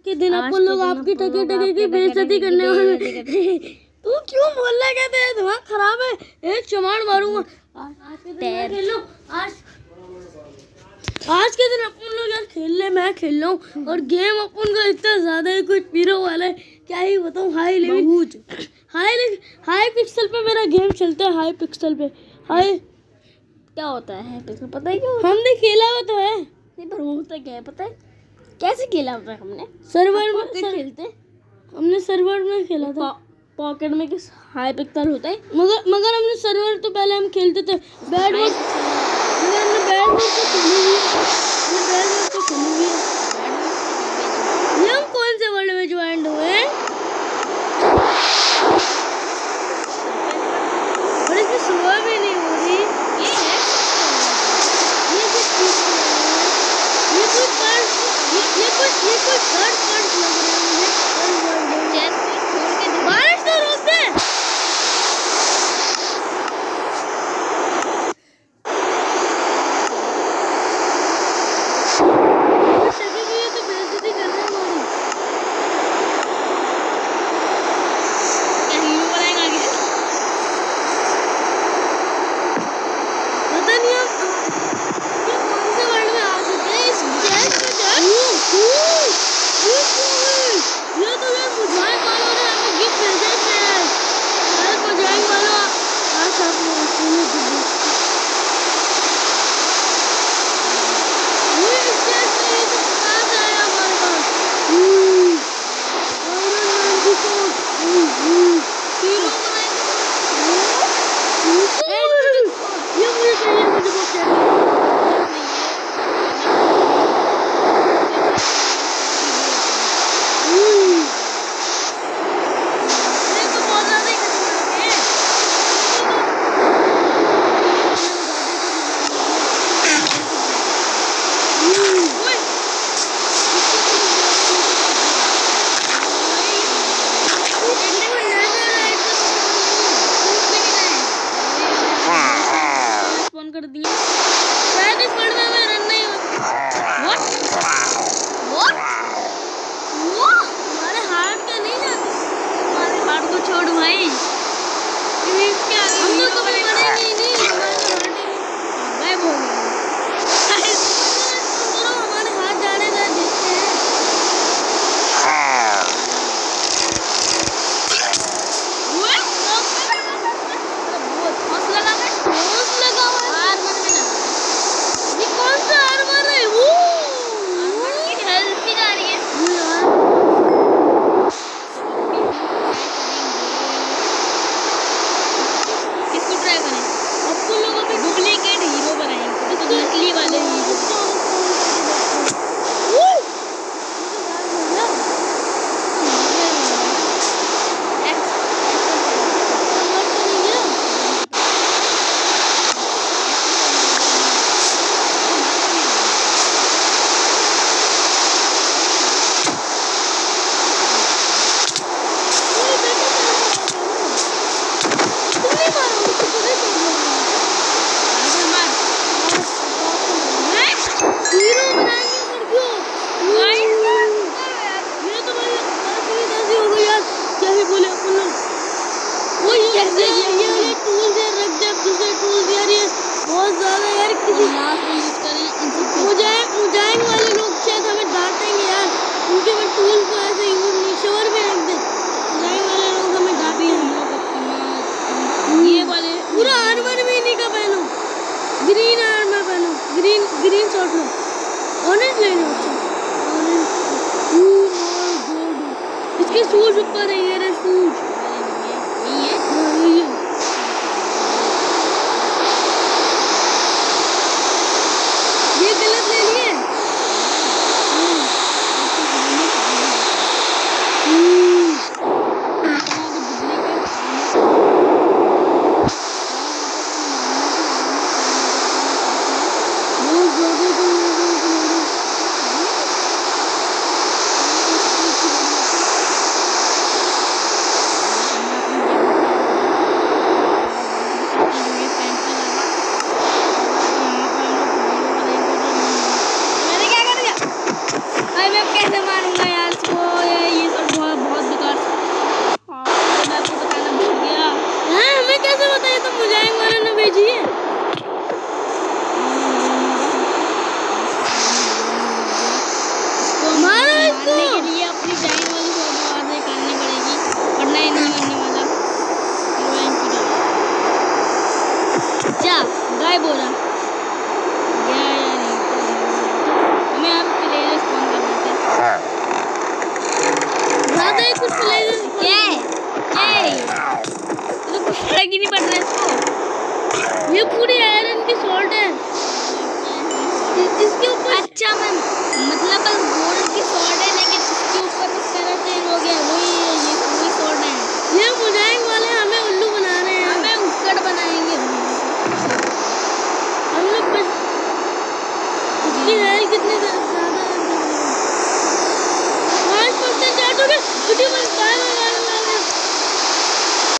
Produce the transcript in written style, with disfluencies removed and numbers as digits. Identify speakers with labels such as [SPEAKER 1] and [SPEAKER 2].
[SPEAKER 1] के दिन अपन लोग आपकी टके टके की बेइज्जती करने वाले। तू क्यों बोल रहा है? कहते हैं दिमाग खराब है, एक चमाड़ मारूंगा। आज के दिन खेल लो, आज के दिन अपन लोग यार खेल ले, मैं खेल रहा हूँ और गेम अपन का इतना ज्यादा है, कुछ पीरो वाला है, क्या ही बताऊँ। हाई पिक्सल पे मेरा गेम चलता है, हाई पिक्सल पे। हाई
[SPEAKER 2] क्या होता है पिक्सल, पता है क्यों?
[SPEAKER 1] हमने खेला हुआ तो है,
[SPEAKER 2] नहीं पर होता क्या है पता है? कैसे खेला होता है हमने?
[SPEAKER 1] सर्वर में
[SPEAKER 2] खेलते,
[SPEAKER 1] हमने सर्वर में खेला था।
[SPEAKER 2] पॉकेट में किस हाई पिक्सल होता है,
[SPEAKER 1] मगर हमने सर्वर तो पहले हम खेलते थे बैड वर्ड, मगर हमने बैड वर्ड तो खेली हुई है। ये हम कौन से वर्ल्ड में ज्वाइन हुए और इसमें सुबह भी नहीं हो रही। ये कुछ लग रहा है मुझे। बारिश तो रोक दे। कर दिए शायद इस वर्ल्ड में मैं रन नहीं वो हमारे हार्ट के नहीं जाते, हमारे हार्ट को छोड़ भाई, हम तो कभी मरेंगे ही नहीं, हमारे हार्ट गायब हो गया। हमारे हाथ जाने का देखते हैं। मुजाहिद वाले लोग शायद हमें डांटेंगे यार, उनके वो टूल को ऐसे शोर भी रख दे। मुजाहिद वाले लोग हमें डांटेंगे। ये वाले पूरा आर्मर भी इन्हीं का पहनो, ग्रीन आर्मर पहनो, ग्रीन शॉट लो, ऑरेंज ले लो। इसके शूज ऊपर है, ये रहे शूज। छोटे